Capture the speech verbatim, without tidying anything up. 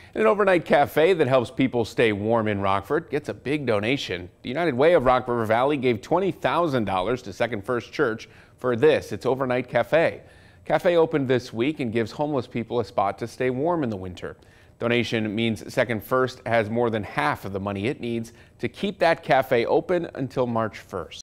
An overnight cafe that helps people stay warm in Rockford gets a big donation. The United Way of Rock River Valley gave twenty thousand dollars to Second First Church for this, its overnight cafe. Cafe opened this week and gives homeless people a spot to stay warm in the winter. Donation means Second First has more than half of the money it needs to keep that cafe open until March first.